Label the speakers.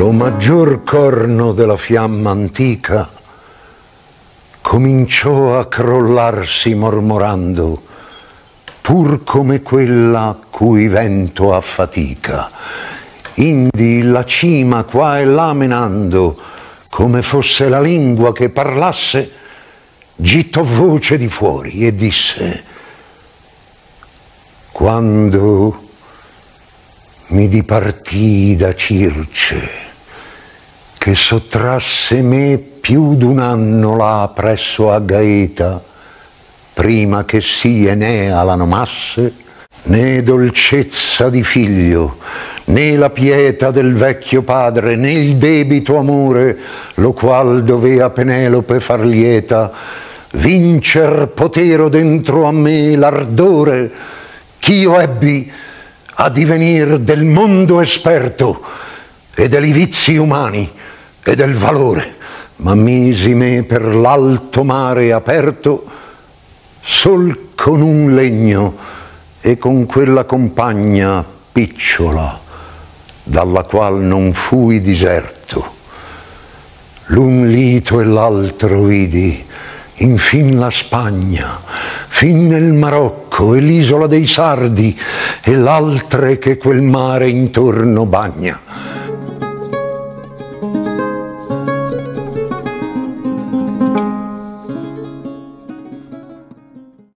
Speaker 1: Lo maggior corno della fiamma antica cominciò a crollarsi mormorando, pur come quella cui vento affatica. Indi la cima qua e là menando, come fosse la lingua che parlasse, gittò voce di fuori e disse: quando mi dipartii da Circe, che sottrasse me più d'un anno là presso a Gaeta, prima che sì Enea la nomasse, né dolcezza di figlio, né la pietà del vecchio padre, né il debito amore, lo qual dovea Penelope far lieta, vincer potero dentro a me l'ardore ch'io ebbi a divenir del mondo esperto e dei vizi umani e del valore, ma misi me per l'alto mare aperto sol con un legno e con quella compagna picciola dalla qual non fui diserto. L'un lito e l'altro vidi, infin la Spagna, fin nel Marocco e l'isola dei Sardi e l'altre che quel mare intorno bagna.